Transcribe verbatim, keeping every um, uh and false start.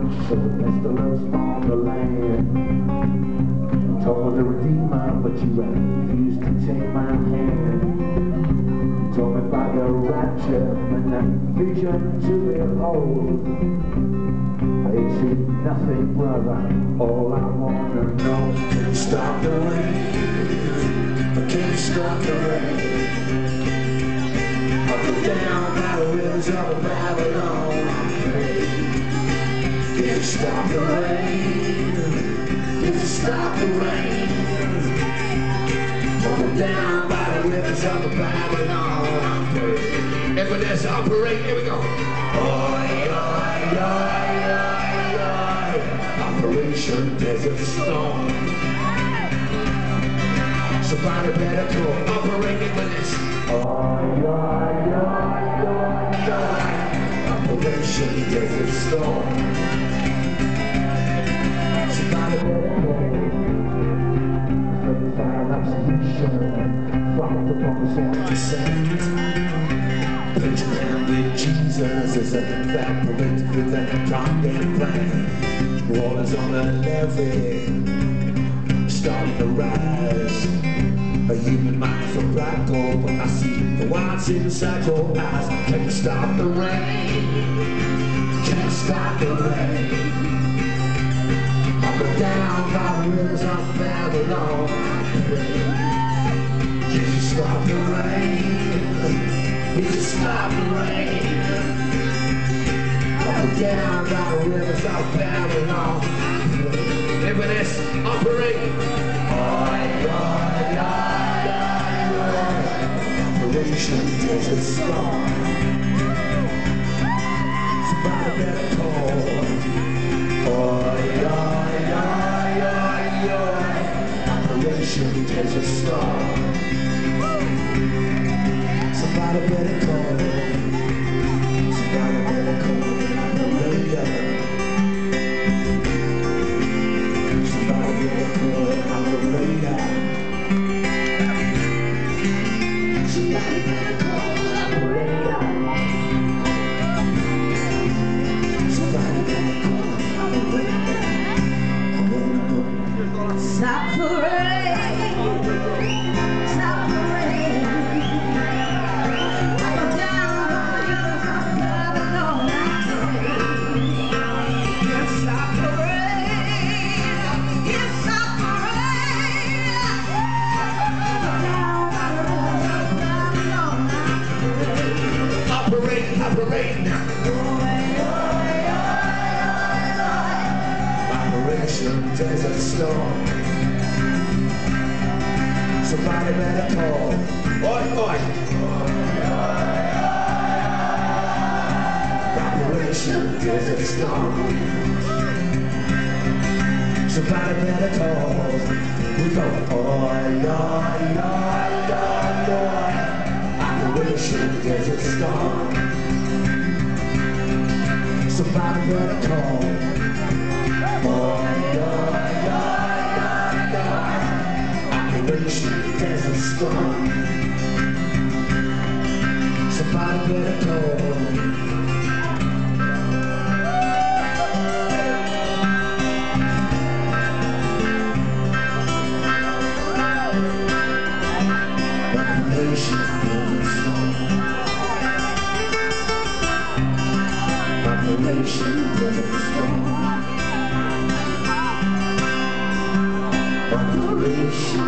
So pestilence on the land. Told the Redeemer, but you refused to take my hand. Told me about the rapture and that vision to behold. I see nothing, brother. All I wanna know. Can you stop the rain? Can you stop the rain? I'll go down by the rivers of Babylon. Can you stop the rain? Can you stop the rain? I'll go down by the rivers of Babylon. Everybody let's operate, here we go. Oi, oi, oi, oi, oi. Operation Desert Storm. Somebody better call Operating Willis. Oi, oi, oi, oi, oi. Operation Desert Storm. Somebody better call. thirty-five absolution. From the promise of the saints. Put your hand with Jesus as a evaporate with that goddamn plan. Waters on the levee, starting to rise. A human mind for black gold. When I see the whites inside your eyes. Can you stop the rain? Can you stop the rain? I'll go down by the rivers of Babylon. Can you stop the rain? Can you stop the rain? I'll go down by the rivers of Babylon. Everybody let's operate. Oi, oi, oi, oi. Operation Desert Storm. Somebody better call. Oi, oi, oi, oi, oi. Operation Desert Storm. Somebody better call. Somebody better call. Hallelujah. Somebody better call. Hallelujah. Somebody better call. Hallelujah. Somebody better call. Hallelujah. Stop the rain. Stop the rain. Operate now. Operation Desert Storm. Somebody better call. Oi, oi. Operation Desert Storm. Somebody better call. We go. Oi, oi, oi, oi, oi. Operation Desert Storm. Somebody better call. Oi, oi, oi, oi, oi. Operation Desert Storm. Somebody better call. Operation Desert Storm. Operation Desert Storm. Operation